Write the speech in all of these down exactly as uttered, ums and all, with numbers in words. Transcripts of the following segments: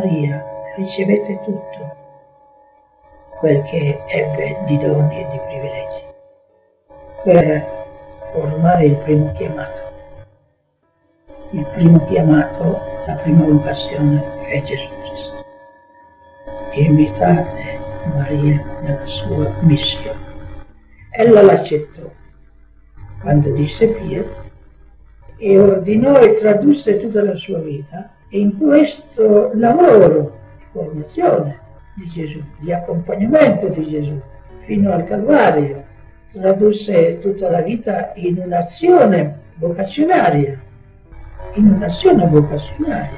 Maria ricevette tutto quel che ebbe di doni e di privilegi per formare il primo chiamato. Il primo chiamato, la prima vocazione è Gesù Cristo. Imitate Maria nella sua missione. Ella l'accettò quando disse Pio e ordinò e tradusse tutta la sua vita in questo lavoro di formazione di Gesù, di accompagnamento di Gesù fino al Calvario. Tradusse tutta la vita in un'azione vocazionaria, in un'azione vocazionaria.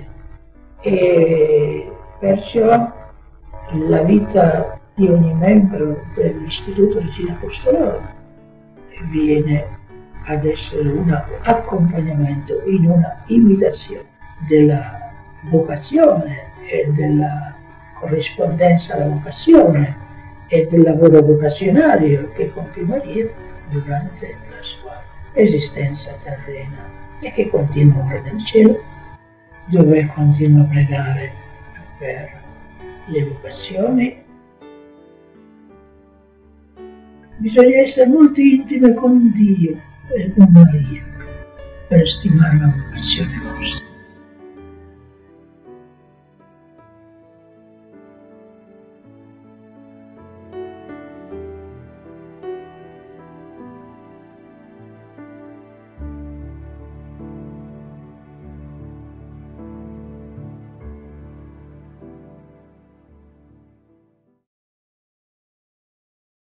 E perciò la vita di ogni membro dell'Istituto Regina Apostolare viene ad essere un accompagnamento in una imitazione della vocazione e della corrispondenza alla vocazione e del lavoro vocazionario che compie Maria durante la sua esistenza terrena e che continua ora nel cielo, dove continua a pregare per le vocazioni. Bisogna essere molto intime con Dio e con Maria per stimare la vocazione vostra.